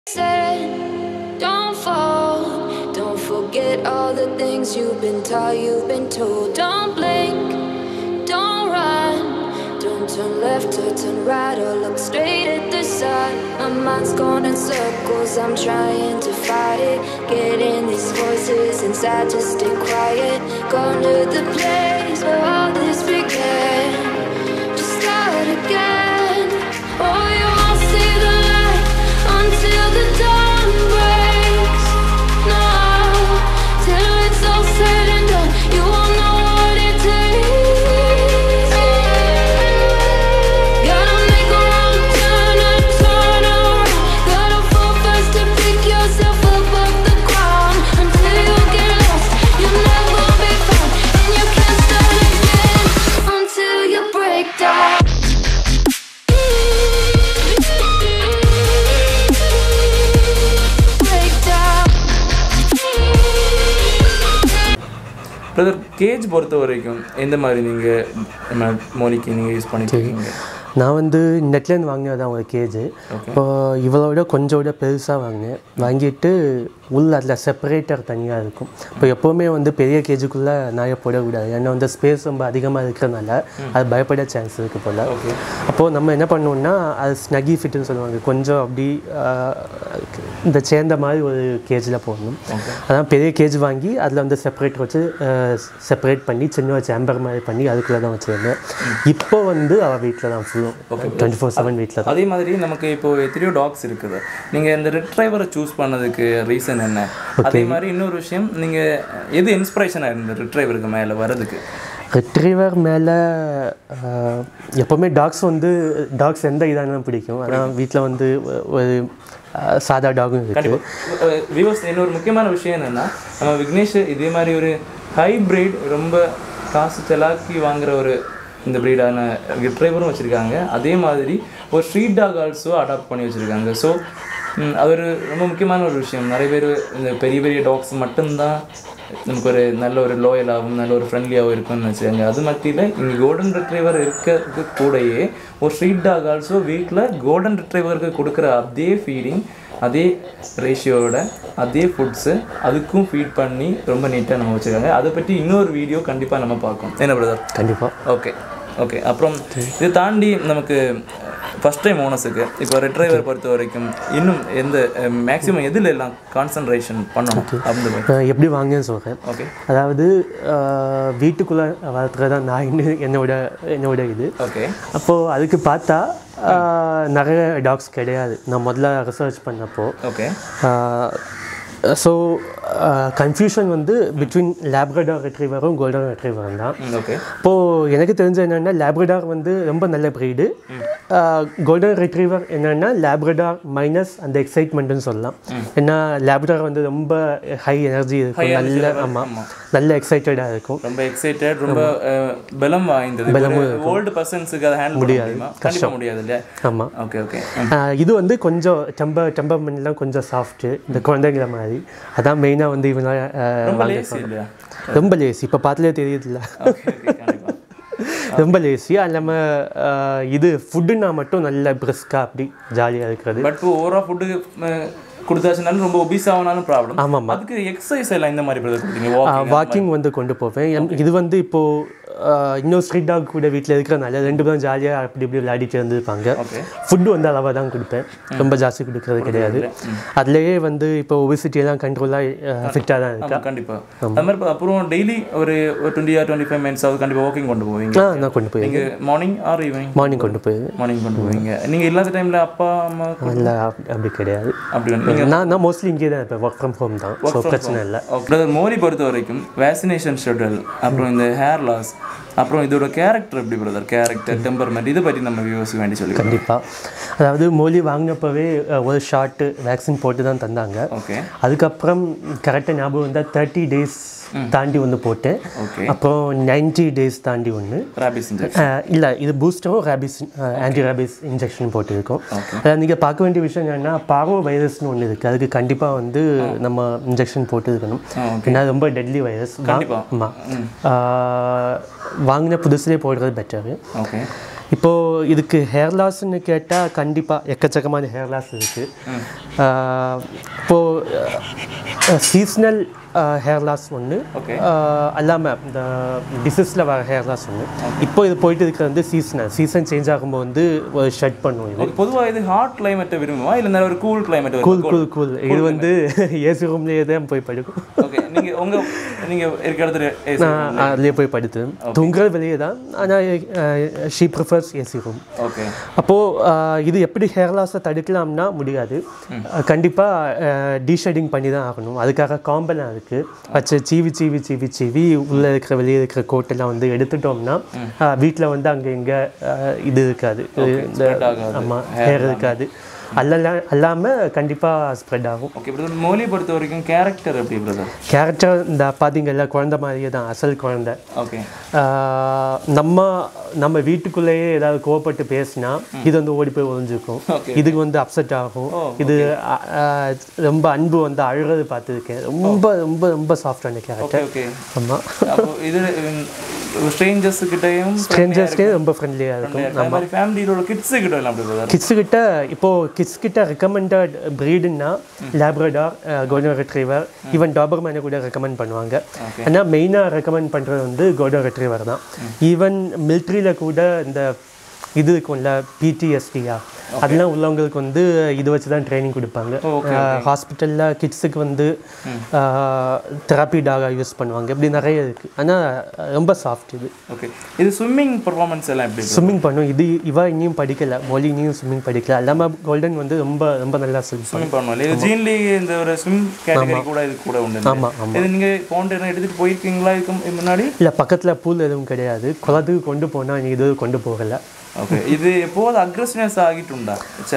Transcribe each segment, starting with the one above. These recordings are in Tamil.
Said, don't fall, don't forget all the things you've been taught, you've been told. Don't blink, don't run, don't turn left or turn right or look straight at the sun. My mind's going in circles, I'm trying to fight it. Getting these voices inside to stay quiet. Going to the place where all this began. Just start again. Oh, you won't see the light until the dawn breaks. No, till it's all said and done, you won't know what it takes. Gotta make a wrong turn and turn around. Gotta fall fast to pick yourself up off the ground. Until you get lost, you'll never be found. And you can't start again until you break down. Brother cage பொறுத்த வரைக்கும் எந்த மாதிரி நீங்கள் மோனிக்கு நீங்கள் யூஸ் பண்ணிக்கிறீங்க? நான் வந்து நெட்லேருந்து வாங்கினதான் ஒரு கேஜு. இப்போ இவளோட கொஞ்சோட பெருசாக வாங்கிட்டு உள்ள அதில் செப்பரேட்டர் தனியாக இருக்கும். இப்போ எப்போவுமே வந்து பெரிய கேஜுக்குள்ளே நாயை போடக்கூடாது, ஏன்னா வந்து ஸ்பேஸ் ரொம்ப அதிகமாக இருக்கிறதுனால அது பயப்பட சான்ஸ் இருக்குது போல். அப்போது நம்ம என்ன பண்ணோம்னா அது ஸ்னகி ஃபிட்டுன்னு சொல்லுவாங்க, கொஞ்சம் அப்படி இந்த சேர்ந்த மாதிரி ஒரு கேஜில் போடணும். அதான் பெரிய கேஜ் வாங்கி அதில் வந்து செப்பரேட்டர் வச்சு செப்பரேட் பண்ணி சின்ன சேம்பர் மாதிரி பண்ணி அதுக்குள்ளே தான் வச்சுருந்தேன். இப்போ வந்து அவள் வீட்டில் தான் ஃபுல்லும் 24/7 வீட்டில். அதே மாதிரி நமக்கு இப்போது எத்தனையோ டாக்ஸ் இருக்குது, நீங்கள் இந்த ரிட்ரைவரை சூஸ் பண்ணதுக்கு ரீசன் என்ன? அதே மாதிரி இன்னொரு விஷயம், நீங்கள் எது இன்ஸ்பிரேஷனாக இருந்தது ரிட்ரைவருக்கு மேலே வர்றதுக்கு? ரிட்ரீவர் மேலே எப்போவுமே டாக்ஸ் எந்த இதானாலும் பிடிக்கும். ஆனால் வீட்டில் வந்து ஒரு சாதா டாகும் இருக்குது. வியூவர்ஸ், இன்னொரு முக்கியமான விஷயம் என்னென்னா, நம்ம விக்னேஷ் இதே மாதிரி ஒரு ஹைப்ரிட் ரொம்ப காசு செலாக்கி வாங்குகிற ஒரு இந்த ப்ரீடான ரிட்ரைவரும் வச்சுருக்காங்க. அதே மாதிரி ஒரு ஸ்ட்ரீட் டாக் ஆல்சோ அடாப்ட் பண்ணி வச்சுருக்காங்க. ஸோ அது ஒரு ரொம்ப முக்கியமான ஒரு விஷயம். நிறைய பேர் இந்த பெரிய பெரிய டாக்ஸ் மட்டும்தான் நமக்கு ஒரு நல்ல ஒரு லோயலாகவும் நல்ல ஒரு ஃப்ரெண்ட்லியாகவும் இருக்கும்னு வச்சுருக்காங்க. அது மத்தியில் இங்கே கோல்டன் ரிட்ரைவர் இருக்கிறதுக்கு கூடயே ஒரு ஸ்ட்ரீட் டாக் ஆல்சோ வீட்டில் கோல்டன் ரிட்ரைவருக்கு கொடுக்குற அதே ஃபீடிங், அதே ரேஷியோட அதே ஃபுட்ஸு அதுக்கும் ஃபீட் பண்ணி ரொம்ப நீட்டாக நம்ம வச்சுருக்காங்க. அதை பற்றி இன்னொரு வீடியோ கண்டிப்பாக நம்ம பார்க்கணும். என்ன பிரதர்? கண்டிப்பாக. ஓகே. அப்புறம் இதை தாண்டி நமக்கு ஃபஸ்ட் டைம் ஓனர்ஸுக்கு இப்போ ரிட்ரைவர் பொறுத்த வரைக்கும் இன்னும் எந்த மேக்ஸிமம் எதில் எல்லாம் கான்சன்ட்ரேஷன் பண்ணணும் அப்படின்னு எப்படி வாங்கன்னு சொல்கிறேன். ஓகே. அதாவது வீட்டுக்குள்ளே வளர்த்துறதான் நான் என்னோட இது. ஓகே. அப்போது அதுக்கு பார்த்தா நிறைய டாக்ஸ் கிடையாது நான் முதல்ல ரிசர்ச் பண்ணப்போ. ஓகே. ஸோ கன்ஃபியூஷன் வந்து பிட்வீன் லேப்ரடார் ரிட்ரீவரும் கோல்டன் ரிட்ரீவரும் தான். ஓகே. இப்போது எனக்கு தெரிஞ்ச என்னென்னா லேப்ரடார் வந்து ரொம்ப நல்ல ப்ரீடு, கோல்டன் ரிட்ரீவர் என்னென்னா லேப்ரடார் மைனஸ் அந்த எக்ஸைட்மெண்ட்டுன்னு சொல்லலாம். ஏன்னா லேப்ரடார் வந்து ரொம்ப ஹை எனர்ஜி இருக்கும், நல்ல எக்ஸைட்டடாக இருக்கும், ரொம்ப எக்ஸைட்டட், ரொம்ப பலம் வாய்ந்தது. ஓல்டு பர்சன்ஸுக்கு அதை ஹேண்டில் முடியாது, கஷ்டம் முடியாது இல்லையா? ஆமாம். ஓகே. இது வந்து கொஞ்சம் டெம்பர்மெண்ட்லாம் கொஞ்சம் சாஃப்ட்டு, இந்த குழந்தைங்கள மாதிரி. அதான் மெயினாக வந்து இவங்க ரொம்ப லேசி. இப்போ பார்த்துலே தெரியுதுல்ல, ரொம்ப லேசி. அது இல்லாமல் இது ஃபுட்டுன்னா மட்டும் நல்ல பிரிஸ்காக அப்படி ஜாலியாக இருக்கிறது. பட் ஓவராக ஃபுட்டு கொடுத்தாச்சுனாலும் ரொம்ப ஒபீஸ் ஆனாலும் ப்ராப்ளம். ஆமாம். அதுக்கு எக்ஸசைஸ் எல்லாம் இந்த மாதிரி கொடுத்தீங்க? வாக்கிங் வந்து கொண்டு போவேன். இது வந்து இப்போது இன்னும் ஸ்ட்ரீட் டாக் கூட வீட்டில் இருக்கிறனால ரெண்டு பேரும் ஜாலியாக அப்படி இப்படி விளையாடிட்டு இருந்துருப்பாங்க. ஃபுட்டு வந்து அளவாக தான் கொடுப்பேன், ரொம்ப ஜாஸ்தி கொடுக்கறது கிடையாது. அதுலேயே வந்து இப்போ ஒபிசிட்டியெல்லாம் கண்ட்ரோலாக ஃபிட்டாக தான் இருக்கா. கண்டிப்பாக அது மாதிரி. அப்புறம் டெய்லி ஒரு 20 or 25 minutes ஆகுது கண்டிப்பாக வாக்கிங் கொண்டு போவீங்க? நான் கொண்டு போய் மார்னிங் ஆர் ஈவினிங்? மார்னிங் கொண்டு போவீங்க. நீங்கள் இல்லாத டைமில் அப்பா அம்மா இல்லை அப்படி கிடையாது. அப்படி நான் மோஸ்ட்லி இங்கே தான் இருப்பேன், ஒர்க் ஃப்ரம் ஹோம் தான், ஸோ பிரச்சனை இல்லை. பிரதர் மோரி பொறுத்த வரைக்கும் வேக்சினேஷன் ஷெட்யூல், அப்புறம் இந்த ஹேர் லாஸ், அப்புறம் இதோட கேரக்டர் எப்படி பிரதர்? கேரக்டர், டெம்பர்மெண்ட், இதை பற்றி நம்ம வியூவர்ஸுக்கு வேண்டி சொல்லி. கண்டிப்பாக. அதாவது மோலி வாங்கினப்பவே ஒரு ஷார்ட்டு வேக்சின் போட்டு தான் தந்தாங்க. ஓகே. அதுக்கப்புறம் கரெக்டாக ஞாபகம் வந்தால் 30 days தாண்டி ஒன்று போட்டேன். அப்புறம் 90 days தாண்டி ஒன்று ரேபிஸ் இன்ஜெக்ஷன். இல்லை, இது பூஸ்டரும் ரேபிஸ் ஆன்டி ரேபிஸ் இன்ஜெக்ஷன் போட்டிருக்கோம். அதாவது நீங்கள் பார்க்க வேண்டிய விஷயம் என்னென்னா, பார்வோ வைரஸ்னு ஒன்று இருக்குது, அதுக்கு கண்டிப்பாக வந்து நம்ம இன்ஜெக்ஷன் போட்டு இருக்கணும். ஏன்னா ரொம்ப டெட்லி வைரஸ். ஆமாம். வாங்கின புதுசுலேயே போடுறது பெட்டரு. ஓகே. இப்போது இதுக்கு ஹேர் லாஸ்ன்னு கேட்டால் கண்டிப்பாக எக்கச்சக்கமான ஹேர் லாஸ் இருக்குது. இப்போது சீஸ்னல் ஹேர் லாஸ் ஒன்று, அல்லாமல் இந்த டிசீஸில் வர ஹேர் லாஸ் ஒன்று. இப்போ இது போயிட்டு இருக்கிறது வந்து சீசன் சேஞ்ச் ஆகும்போது வந்து ஒரு ஷட் பண்ணுவோம். இது பொதுவாக இது ஹாட் கிளைமேட்டை விரும்புமா இல்லை ஒரு கூல் கிளைமேட்? கூல் இது வந்து ஏசி ரூம்லேயே தான் போய் படுக்கும். ஓகே, நீங்கள் இருக்கிற இடத்துல அதுலேயே போய் படுத்து தூங்குறது வெளியே தான். ஆனால் she prefers AC room. Okay, அப்போது இது எப்படி ஹேர் லாஸை தடுக்கலாம்னா முடியாது. கண்டிப்பாக டீஷெட்டிங் பண்ணி தான் ஆகணும். அதுக்காக காம்பெல்லாம் இருக்குது. வச்சு சீவி உள்ளே இருக்கிற வெளியே இருக்கிற கோட்டெல்லாம் வந்து எடுத்துட்டோம்னா வீட்டில் வந்து அங்கே இங்கே இது இருக்காது, இந்த ஆமாம் ஹேர் இருக்காது. அல்லாமல் கண்டிப்பாக ஸ்ப்ரெட் ஆகும். ஓகே பிரதர், மோலியை பொறுத்த வரைக்கும் கேரக்டர் எப்படி பிரதர்? கேரக்டர் இந்த பார்த்தீங்கல்ல குழந்தை மாதிரியே தான், அசல் குழந்தை. ஓகே, நம்ம வீட்டுக்குள்ளேயே ஏதாவது கோவப்பட்டு பேசினா இது வந்து ஓடி போய் ஒழிஞ்சிருக்கும். இதுக்கு வந்து அப்செட் ஆகும். இது ரொம்ப அன்பு வந்து அழுறது பார்த்துருக்கேன். ரொம்ப ரொம்ப ரொம்ப சாஃப்டான கேரக்டர். ஆமாம், இது ஸ்ட்ரேஞ்சர்ஸ்க்கே ரொம்ப ஃப்ரெண்ட்லியாக இருக்கும். நம்ம ஃபேமிலியோட கிட்ஸு கிட்ட இப்போது கிட்ஸ் கிட்ட ரெக்கமெண்டட் ப்ரீடுன்னா லேப்ரடார், கோல்டன் ரெட்ரீவர், ஈவன் டாபர்மேனை கூட ரெக்கமெண்ட் பண்ணுவாங்க. ஆனால் மெயினாக ரெக்கமெண்ட் பண்ணுறது வந்து கோல்டன் ரெட்ரீவர் தான். ஈவன் மிலிட்ரியில் கூட இந்த இது இருக்கும்ல பிடிஎஸ்டியா, அதெல்லாம் உள்ளவங்களுக்கு வந்து இது வச்சு தான் ட்ரைனிங் கொடுப்பாங்க. ஹாஸ்பிட்டலில் கிட்ஸுக்கு வந்து தெரப்பி டாகாக யூஸ் பண்ணுவாங்க. இப்படி நிறைய இருக்குது. ஆனால் ரொம்ப சாஃப்ட் இது. ஓகே, இது ஸ்விம்மிங் பர்ஃபார்மன்ஸ் எல்லாம் எப்படி? ஸ்விம்மிங் பண்ணும். இது இன்னும் படிக்கலை, மொழி இன்னும் ஸ்விம்மிங் படிக்கல. எல்லாமே கோல்டன் வந்து ரொம்ப ரொம்ப நல்லா ஸ்விம் பண்ணுவாங்க. இது ஜீன்லி இந்த ஒரு ஸ்விம் கேட்டகரி கூட இது கூட உண்டு. ஆமாம் ஆமாம். இது நீங்கள் ஃபவுண்டன் எடுத்துகிட்டு போயிருக்கீங்களா இதுக்கு முன்னாடி? இல்லை, பக்கத்தில் பூல் எதுவும் கிடையாது. குளத்துக்கு கொண்டு போனால் நீங்கள் இது கொண்டு போகலை. ஓகே, இது எப்போது அக்ரெசிவ்னஸ் ஆகிட்டுண்டா?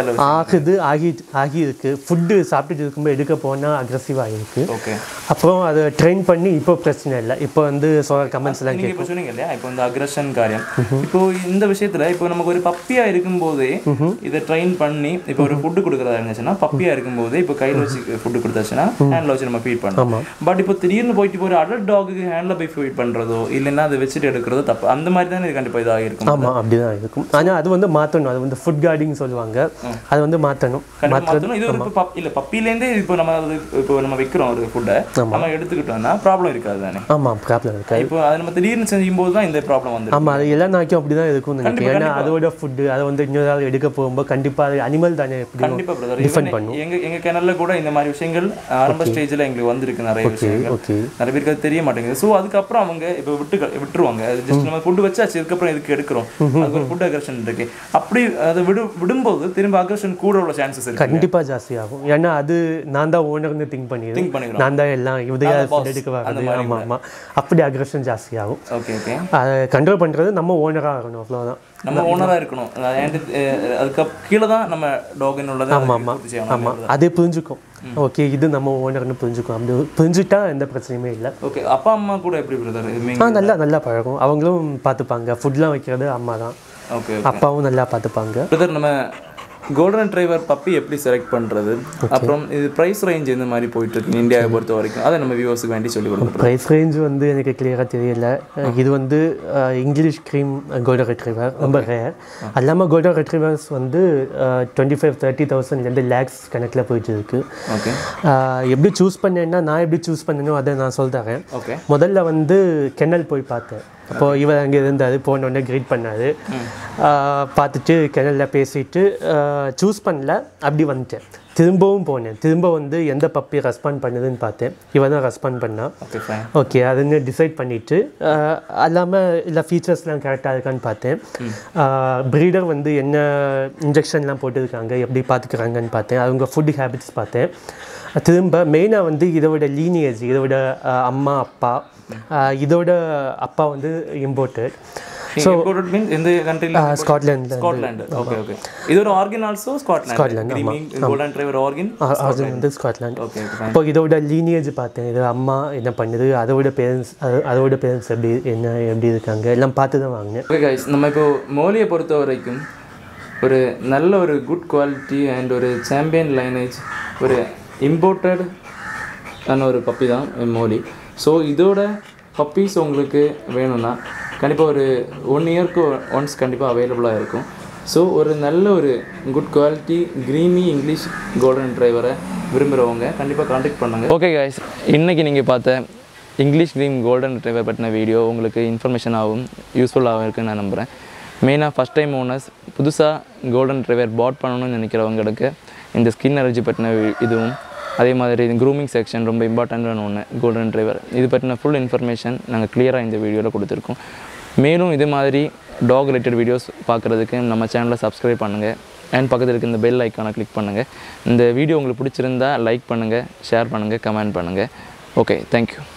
ஆகி இருக்கு. ஃபுட்டு சாப்பிட்டுட்டு இருக்கும்போது எடுக்க போனால் அக்ரெசிவ் ஆகிருக்கு. ஓகே, அப்புறம் அதை ட்ரெயின் பண்ணி இப்போ பிரச்சனை இல்லை. இப்போ வந்து கமெண்ட்ஸ் எல்லாம் நீங்கள் இப்போ சொன்னீங்க இல்லையா, இப்போ இந்த அக்ரெஷன் காரியம். இப்போ இந்த விஷயத்தில் இப்போ நமக்கு ஒரு பப்பியாக இருக்கும்போதே இதை ட்ரெயின் பண்ணி இப்போ ஒரு ஃபுட்டு கொடுக்குறதா இருந்துச்சுன்னா, பப்பியாக இருக்கும்போது இப்போ கையில் வச்சு ஃபுட்டு கொடுத்தாச்சுன்னா ஹேண்டில் வச்சு நம்ம ஃபீட் பண்ணோம். பட் இப்போ திடீர்னு போயிட்டு இப்போ ஒரு அடல்ட் டாகுக்கு ஹேண்டில் போய் ஃபீட் பண்ணுறதோ இல்லைன்னா அதை வச்சுட்டு எடுக்கிறதோ தப்பு. அந்த மாதிரி தானே இது கண்டிப்பாக இதாக இருக்கும். ஆமாம், அப்படி தான் இருக்கும். ஆனால் அது வந்து மாற்றணும். அது வந்து ஃபுட் கார்டிங் சொல்லுவாங்க. அது வந்து மாற்றணும். இது ஒரு இல்லை பப்பிலேருந்தே இப்போ நம்ம வைக்கிறோம் ஒரு ஃபுட்டை நம்ம எடுத்துக்கிட்டோம்னா ப்ராப்ளம் இருக்காது தானே? ஆமாம், ப்ராப்ளம் இருக்காது. இப்போ அதை நம்ம திடீர்னு செய்யும்போது தான் இந்த ப்ராப்ளம் வந்து. ஆமாம், அது எல்லா நாய்க்கும் அப்படி தான் இருக்கும் நினைக்கிறேன். ஏன்னா அதோட ஃபுட்டு அதை வந்து இன்னொரு எடுக்க போகும்போது கண்டிப்பாக அது அனிமல் தானே. கண்டிப்பாக பிரதர், டிஃபெண்ட் பண்ணும். எங்கள் கிணறுல கூட இந்த மாதிரி விஷயங்கள் ஆரம்ப ஸ்டேஜில் எங்களுக்கு வந்திருக்கு நிறைய விஷயங்கள். நிறைய பேருக்கு அது தெரிய மாட்டேங்குது. ஸோ அதுக்கப்புறம் அவங்க இப்போ விட்டுருவாங்க. ஜஸ்ட் நம்ம ஃபுட்டு வச்சாச்சு, இதுக்கப்புறம் இதுக்கு எடுக்கிறோம், அதுக்கு ஒரு ஃபுட் அக்ரெஷன் இருக்கு. அப்படி அதை விடும்போது திரும்ப அக்ரெஷன் கூட உள்ள சான்சஸ் இருக்கு. கண்டிப்பாக ஜாஸ்தி ஆகும். ஏன்னா அது நான் தான் ஓனர்னு திங்க் பண்ணிடுறேன். நான் தான் எல்லாம் இதையாக ஃபுட் எடுக்க வரது. ஆமாம் ஆமாம், அப்படி அக்ரெஷன் ஜாஸ்தி ஆகும். ஓகே ஓகே, அதை கண்ட்ரோல் பண்ணுறது நம்ம ஓனராக இருக்கணும். அவ்வளோதான், நம்ம ஓனராக இருக்கணும். அதுக்கு கீழே தான் நம்ம டாகின் உள்ளது. ஆமாம் ஆமாம் ஆமாம், அதே புரிஞ்சுக்கும். ஓகே, இது நம்ம ஓனர்னு புரிஞ்சுக்கும். அப்படி புரிஞ்சுட்டா எந்த பிரச்சனையுமே இல்லை. ஓகே, அப்பா அம்மா கூட எப்படி பிரதர்? நல்லா பழகும். அவங்களும் பார்த்துப்பாங்க. ஃபுட்லாம் வைக்கிறது அம்மா தான். ஓகே, அப்பாவும் நல்லா பார்த்துப்பாங்க. பிரதர், நம்ம கோல்டன் ரெட்ரைவர் பப்பி எப்படி செலக்ட் பண்ணுறது, அப்புறம் இது ப்ரைஸ் ரேஞ்ச் இந்த மாதிரி போயிட்டு இருக்கு இந்தியாவை பொறுத்த வரைக்கும், அதை நம்ம வியூவர்ஸுக்கு வேண்டி சொல்லி கொடுக்கணும். ப்ரைஸ் ரேஞ்ச் வந்து எனக்கு கிளியராக தெரியல. இது வந்து இங்கிலீஷ் க்ரீம் கோல்டன் ரெட்ரைவர் ரொம்ப ரேர். அல்லாமல் கோல்டன் ரெட்ரைவர்ஸ் வந்து 25,000-30,000 லேக்ஸ் கணக்கில் போயிட்டு இருக்கு. ஓகே, எப்படி சூஸ் பண்ணேன்னா நான் எப்படி சூஸ் பண்ணணும் அதை நான் சொல்லித்தரேன். ஓகே, முதல்ல வந்து கென்னல் போய் பார்த்தேன். அப்போது இவர் அங்கே இருந்தார். போனோடனே க்ரீட் பண்ணார். பார்த்துட்டு கெனலில் பேசிட்டு சூஸ் பண்ணல, அப்படி வந்துட்டேன். திரும்பவும் போனேன். திரும்ப வந்து எந்த பப்பி ரெஸ்பாண்ட் பண்ணுதுன்னு பார்த்தேன். இவன் தான் ரெஸ்பாண்ட் பண்ணான். ஓகே, அதுன்னு டிசைட் பண்ணிவிட்டு அல்லாமல் இல்லை ஃபீச்சர்ஸ்லாம் கரெக்டாக இருக்கான்னு பார்த்தேன். ப்ரீடர் வந்து என்ன இன்ஜெக்ஷன்லாம் போட்டுருக்காங்க, எப்படி பார்த்துக்கிறாங்கன்னு பார்த்தேன். அவங்க ஃபுட் ஹேபிட்ஸ் பார்த்தேன். திரும்ப மெயினாக வந்து இதோட லீனியேஜ், இதோட அம்மா அப்பா, இதோட அப்பா வந்து இம்போர்ட்டட். ஸோ எந்த கண்ட்ரியில்? ஸ்காட்லாந்து. ஓகே ஓகே, இது ஒரு origin also Scotland. Golden retriever origin வந்து ஸ்காட்லாந்து. இப்போ இதோட லீனியேஜ் பார்த்தேன். இது அம்மா என்ன பண்ணுது, அதோட பேரண்ட்ஸ் எப்படி இருக்காங்க எல்லாம் பார்த்து தான் வாங்கினேன். ஓகே கைஸ், நம்ம இப்போ மோலியை பொறுத்த வரைக்கும் ஒரு நல்ல ஒரு குட் குவாலிட்டி அண்ட் ஒரு சாம்பியன் லைனேஜ், ஒரு இம்போர்ட்டட் ஆன ஒரு பப்பி தான் மோலி. ஸோ இதோட பப்பீஸ் உங்களுக்கு வேணும்னா கண்டிப்பாக ஒரு 1 இயர்க்கு ஒன்ஸ் கண்டிப்பாக அவைலபிளாக இருக்கும். ஸோ ஒரு நல்ல ஒரு good quality creamy English golden ரிட்ரைவரை விரும்புகிறவங்க கண்டிப்பாக காண்டாக்ட் பண்ணுங்கள். ஓகே கைஸ், இன்றைக்கி நீங்கள் பார்த்த இங்கிலீஷ் க்ரீம் கோல்டன் ரிட்ரைவர் பற்றின வீடியோ உங்களுக்கு இன்ஃபர்மேஷனாகவும் யூஸ்ஃபுல்லாகவும் இருக்குன்னு நான் நம்புகிறேன். மெயினாக ஃபஸ்ட் டைம் ஓனர்ஸ் புதுசாக கோல்டன் ரிட்ரைவர் பாட் பண்ணணும்னு நினைக்கிறவங்களுக்கு இந்த ஸ்கின் அலர்ஜி பற்றின இதுவும் அதே மாதிரி க்ரூமிங் செக்ஷன் ரொம்ப இம்பார்ட்டண்ட்டான ஒன்று கோல்டன் ரிட்ரைவர் இது பற்றின ஃபுல் இன்ஃபர்மேஷன் நாங்கள் கிளியராக இந்த வீடியோவில் கொடுத்துருக்கோம். மேலும் இது மாதிரி டாக் ரிலேட்டட் வீடியோஸ் பார்க்குறதுக்கு நம்ம சேனலை சப்ஸ்கிரைப் பண்ணுங்கள் அண்ட் பக்கத்தில் இருக்க இந்த பெல் ஐக்கானை கிளிக் பண்ணுங்கள். இந்த வீடியோ உங்களுக்கு பிடிச்சிருந்தா லைக் பண்ணுங்கள், ஷேர் பண்ணுங்கள், கமெண்ட் பண்ணுங்கள். Okay, thank you.